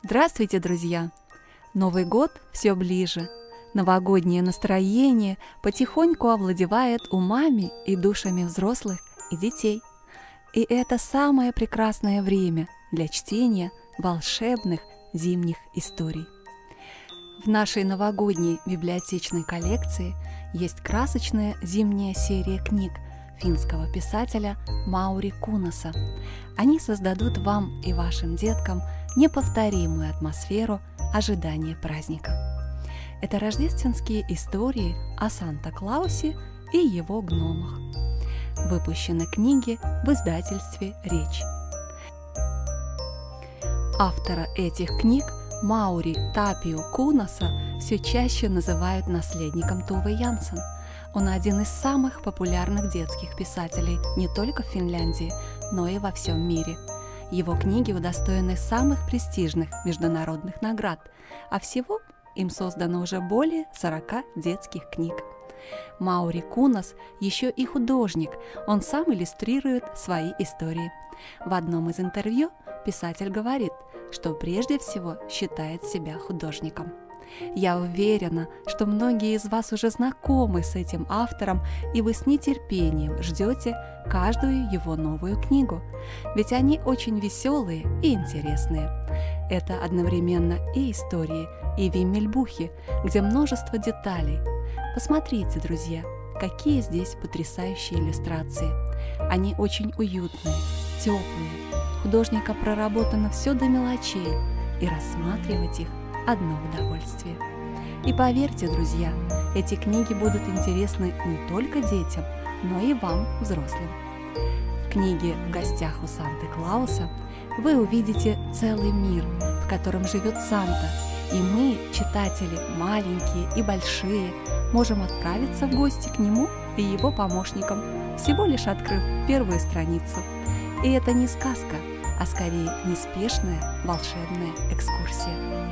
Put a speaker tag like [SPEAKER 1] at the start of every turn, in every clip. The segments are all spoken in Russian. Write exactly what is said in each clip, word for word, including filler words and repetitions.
[SPEAKER 1] Здравствуйте, друзья! Новый год все ближе. Новогоднее настроение потихоньку овладевает умами и душами взрослых и детей. И это самое прекрасное время для чтения волшебных зимних историй. В нашей новогодней библиотечной коллекции есть красочная зимняя серия книг финского писателя Маури Кунаса. Они создадут вам и вашим деткам неповторимую атмосферу ожидания праздника. Это рождественские истории о Санта-Клаусе и его гномах. Выпущены книги в издательстве «Речь». Автора этих книг Маури Тапио Кунаса все чаще называют наследником Туве Янсен. Он один из самых популярных детских писателей не только в Финляндии, но и во всем мире. Его книги удостоены самых престижных международных наград, а всего им создано уже более сорока детских книг. Маури Кунас еще и художник, он сам иллюстрирует свои истории. В одном из интервью писатель говорит, что прежде всего считает себя художником. Я уверена, что многие из вас уже знакомы с этим автором, и вы с нетерпением ждете каждую его новую книгу, ведь они очень веселые и интересные. Это одновременно и истории, и виммельбухи, где множество деталей. Посмотрите, друзья, какие здесь потрясающие иллюстрации. Они очень уютные, теплые. Художника проработано все до мелочей, и рассматривать их одно удовольствие. И поверьте, друзья, эти книги будут интересны не только детям, но и вам, взрослым. В книге «В гостях у Санты-Клауса» вы увидите целый мир, в котором живет Санта, и мы, читатели, маленькие и большие, можем отправиться в гости к нему и его помощникам, всего лишь открыв первую страницу. И это не сказка, а скорее неспешная волшебная экскурсия.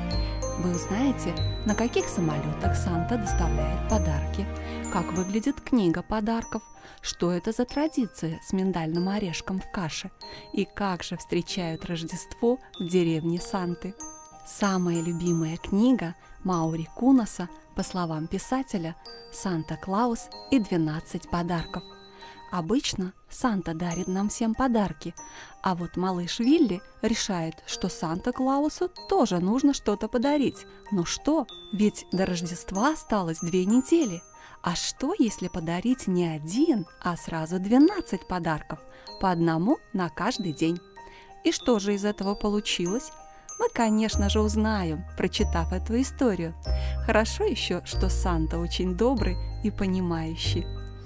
[SPEAKER 1] Вы узнаете, на каких самолетах Санта доставляет подарки, как выглядит книга подарков, что это за традиция с миндальным орешком в каше и как же встречают Рождество в деревне Санты. Самая любимая книга Маури Кунаса, по словам писателя, «Санта-Клаус и двенадцать подарков». Обычно Санта дарит нам всем подарки, а вот малыш Вилли решает, что Санта-Клаусу тоже нужно что-то подарить. Ну что, ведь до Рождества осталось две недели. А что, если подарить не один, а сразу двенадцать подарков, по одному на каждый день? И что же из этого получилось? Мы, конечно же, узнаем, прочитав эту историю. Хорошо еще, что Санта очень добрый и понимающий.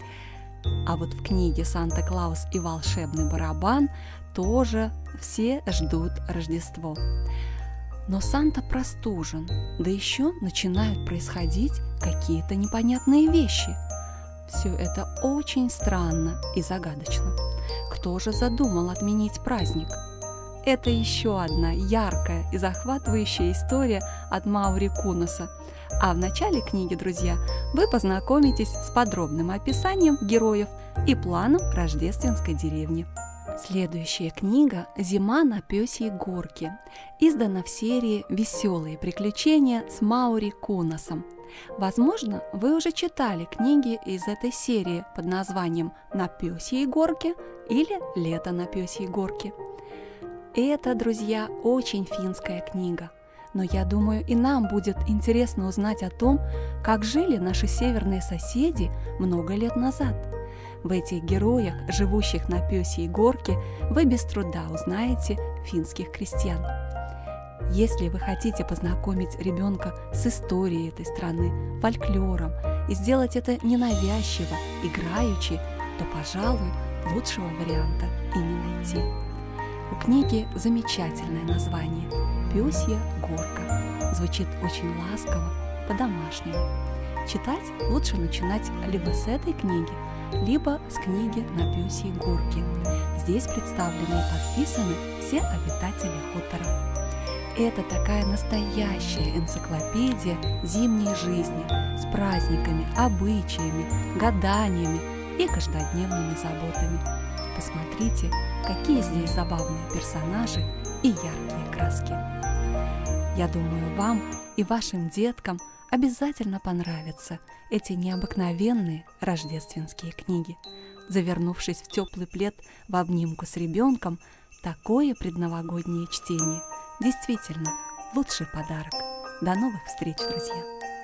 [SPEAKER 1] А вот в книге «Санта-Клаус и волшебный барабан» тоже все ждут Рождество. Но Санта простужен, да еще начинают происходить какие-то непонятные вещи. Все это очень странно и загадочно. Кто же задумал отменить праздник? Это еще одна яркая и захватывающая история от Маури Кунаса. А в начале книги, друзья, вы познакомитесь с подробным описанием героев и планом рождественской деревни. Следующая книга «Зима на Пёсьей горке» издана в серии «Веселые приключения» с Маури Кунасом. Возможно, вы уже читали книги из этой серии под названием «На Пёсьей горке» или «Лето на Пёсьей горке». Это, друзья, очень финская книга. Но я думаю, и нам будет интересно узнать о том, как жили наши северные соседи много лет назад. В этих героях, живущих на Пёсьей горке, вы без труда узнаете финских крестьян. Если вы хотите познакомить ребенка с историей этой страны, фольклором, и сделать это ненавязчиво, играючи, то, пожалуй, лучшего варианта и не найти. У книги замечательное название «Пёсья горка». Звучит очень ласково, по-домашнему. Читать лучше начинать либо с этой книги, либо с книги «На Пёсьей горке». Здесь представлены и подписаны все обитатели хутора. Это такая настоящая энциклопедия зимней жизни с праздниками, обычаями, гаданиями и каждодневными заботами. Посмотрите, какие здесь забавные персонажи и яркие краски. Я думаю, вам и вашим деткам обязательно понравятся эти необыкновенные рождественские книги. Завернувшись в теплый плед в обнимку с ребенком, такое предновогоднее чтение действительно лучший подарок. До новых встреч, друзья!